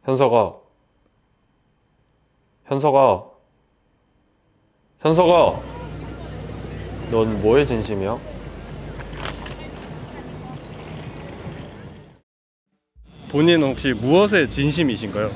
현석아, 현석아, 현석아, 넌 뭐에 진심이야? 본인은 혹시 무엇에 진심이신가요?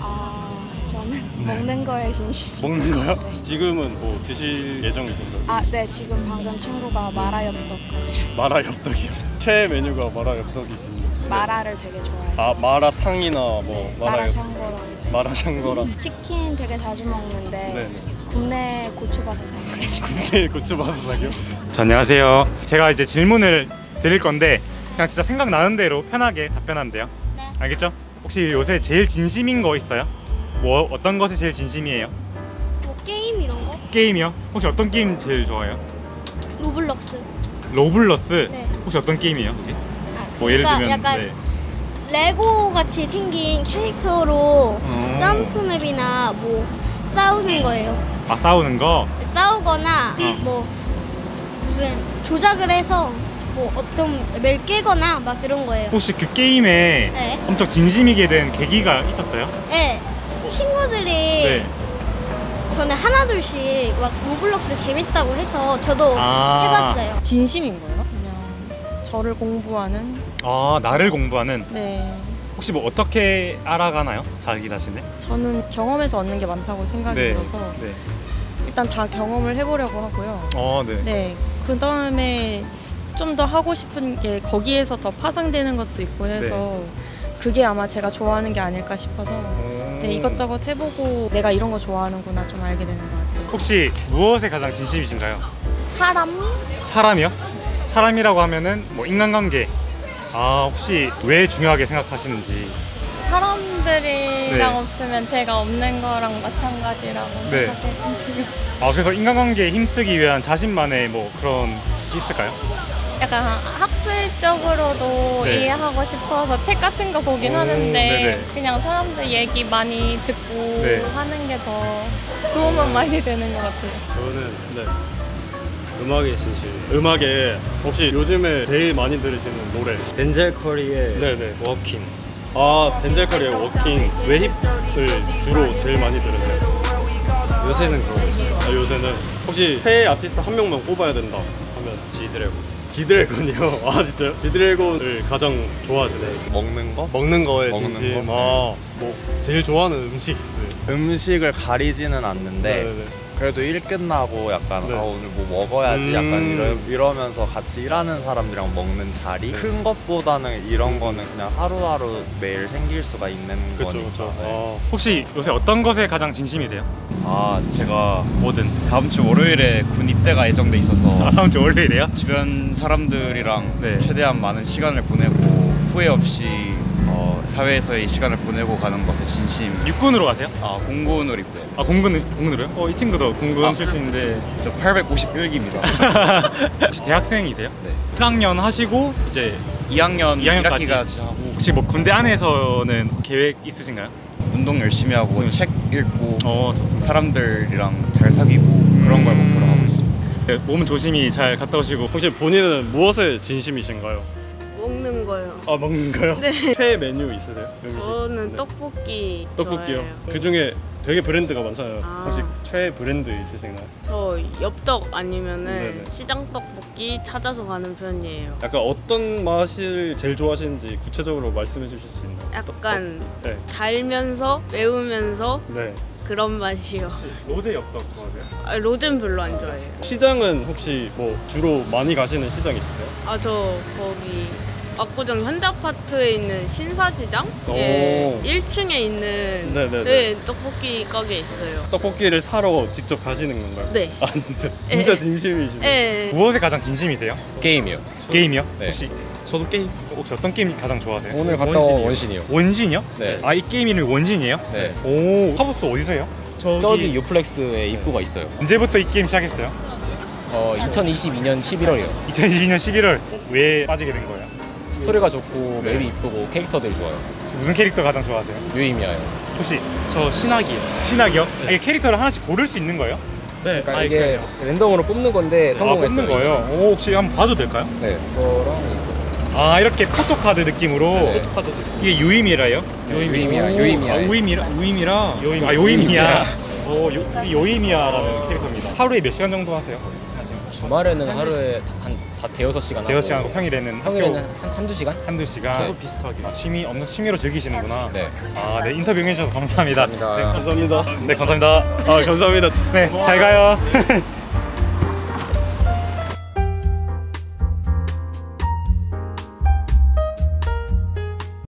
저는 먹는 거에 진심. 먹는 거요? 네. 지금은 뭐 드실 예정이신가요? 네, 지금 방금 친구가 마라 엽떡 가지고 마라 엽떡이요. 최애 메뉴가 마라 엽떡이신. 마라를 되게 좋아해서. 마라탕이나 뭐 마라 샹궈랑 마라샹궈랑. 치킨 되게 자주 먹는데 네네. 국내 고추밭에서 해가지고. 네, 고추바스삭이요? 안녕하세요. 제가 이제 질문을 드릴 건데 그냥 진짜 생각나는 대로 편하게 답변하면 돼요. 네. 알겠죠? 혹시 요새 제일 진심인 거 있어요? 뭐 어떤 것이 제일 진심이에요? 뭐 게임 이런 거? 게임이요? 혹시 어떤 게임 제일 좋아해요? 로블록스. 로블록스? 네. 혹시 어떤 게임이에요? 그게? 뭐 그러니까 예를 들면 약간 네. 레고 같이 생긴 캐릭터로 점프맵이나 뭐 싸우는 거예요. 아, 싸우는 거? 싸우거나 뭐 무슨 조작을 해서 뭐 어떤 맵을 깨거나 막 그런 거예요. 혹시 그 게임에 네. 엄청 진심이게 된 계기가 있었어요? 네. 친구들이 네. 전에 하나둘씩 막 로블록스 재밌다고 해서 저도 해봤어요. 진심인 거예요? 그냥 저를 공부하는. 아, 나를 공부하는? 네. 혹시 뭐 어떻게 알아가나요? 자기 자신을? 저는 경험에서 얻는 게 많다고 생각이 들어서 네. 일단 다 경험을 해보려고 하고요. 네. 네. 그 다음에 좀 더 하고 싶은 게 거기에서 더 파생되는 것도 있고 해서 그게 아마 제가 좋아하는 게 아닐까 싶어서 네, 이것저것 해보고 내가 이런 거 좋아하는구나 좀 알게 되는 것 같아요. 혹시 무엇에 가장 진심이신가요? 사람? 사람이요? 사람이라고 하면은 뭐 인간관계. 아, 혹시 왜 중요하게 생각하시는지. 사람들이랑 없으면 제가 없는 거랑 마찬가지라고 네. 생각해가지고 아, 그래서 인간관계에 힘쓰기 위한 자신만의 뭐 그런 게 있을까요? 약간 학술적으로도 네. 이해하고 싶어서 책 같은 거 보긴 오, 하는데 네네. 그냥 사람들 얘기 많이 듣고 네. 하는 게 더 도움은 많이 되는 것 같아요. 저는 음악의 진심. 음악에 혹시 요즘에 제일 많이 들으시는 노래? 덴젤 커리의 네네. 워킹. 덴젤 커리의 워킹. 왜 힙을 주로 제일 많이 들으세요? 요새는 그러고 있어요. 요새는 혹시 최애 아티스트 한 명만 꼽아야 된다 하면 지드래곤. 지드래곤이요? 아, 진짜요? 지드래곤을 가장 좋아하시네요. 먹는 거? 먹는 거에 먹는 진심. 거? 뭐 제일 좋아하는 음식 있어요? 음식을 가리지는 않는데 네네네. 그래도 일 끝나고 약간 네. 오늘 뭐 먹어야지 약간 이러면서 같이 일하는 사람들이랑 먹는 자리? 큰 것보다는 이런 거는 그냥 하루하루 매일 생길 수가 있는 그쵸. 거니까. 네. 혹시 요새 어떤 것에 가장 진심이세요? 제가 뭐든. 다음 주 월요일에 군 입대가 예정돼 있어서 다음 주 월요일에요? 주변 사람들이랑 네. 최대한 많은 시간을 보내고 후회 없이 사회에서의 시간을 보내고 가는 것에 진심. 육군으로 가세요? 공군으로 입대. 아, 공군으로요? 이 친구도 공군 출신인데. 저 851기입니다. 혹시 대학생이세요? 네. 1학년 하시고 이제 2학년 2학년까지 1학기까지 하고 혹시 뭐 군대 안에서는 계획 있으신가요? 운동 열심히 하고 책 읽고 좋습니다. 사람들이랑 잘 사귀고 그런 걸 목표로 하고 있습니다. 네, 몸은 조심히 잘 갔다 오시고. 혹시 본인은 무엇에 진심이신가요? 먹는 거요. 먹는 거요? 네. 최애 메뉴 있으세요? 음식? 저는 떡볶이 떡볶이요? 좋아해요. 그 중에 되게 브랜드가 많잖아요. 아. 혹시 최애 브랜드 있으신가요? 저 엽떡 아니면은 네네. 시장 떡볶이 찾아서 가는 편이에요. 약간 어떤 맛을 제일 좋아하시는지 구체적으로 말씀해 주실 수 있나요? 약간 네. 달면서 매우면서 네. 그런 맛이요. 로제 엽떡 좋아하세요? 로젠 별로 안 좋아해요. 시장은 혹시 뭐 주로 많이 가시는 시장 있으세요? 저 거기 압구정 현대아파트에 있는 신사시장? 오. 1층에 있는 네네네. 떡볶이 가게 있어요. 떡볶이를 사러 직접 가시는 건가요? 네. 진짜 네. 진심이시네요. 네. 무엇에 가장 진심이세요? 게임이요. 게임이요? 네. 혹시 저도 게임. 혹시 어떤 게임 가장 좋아하세요? 오늘 갔다 온 원신이요. 원신이요? 네. 이 게임 이름이 원신이에요? 네. 오, 하버스 어디서요? 저기 유플렉스에 입구가 있어요. 언제부터 이 게임 시작했어요? 2022년 11월이요. 2022년 11월. 왜 빠지게 된 거예요? 스토리가 좋고 맵이 이쁘고 캐릭터들이 좋아요. 혹시 무슨 캐릭터 가장 좋아하세요? 유이미아요. 혹시 저 신학이요. 신학이요? 이게 캐릭터를 하나씩 고를 수 있는 거예요? 네. 그러니까 이게 랜덤으로 뽑는 건데 성공했어요. 뽑는 거예요? 오, 혹시 한번 봐도 될까요? 네. 이거랑 아 이렇게 포토카드 느낌으로. 네. 포토카드 이게 유이미라요? 유이미야, 오, 유이미야. 아, 우이미라. 요이미. 아 요이미야. 오 이 요이미야라는 캐릭터입니다. 하루에 몇 시간 정도 하세요? 주말에는 하루에 한 대여섯 시간 하고. 대여 시간 하고 평일에는 평일에는 한두 시간? 한두 시간. 저도 비슷하게. 아, 엄청 취미로 즐기시는구나. 네. 아, 네 인터뷰 해주셔서 감사합니다. 감사합니다. 감사합니다. 네 감사합니다. 아 감사합니다. 네 잘 가요.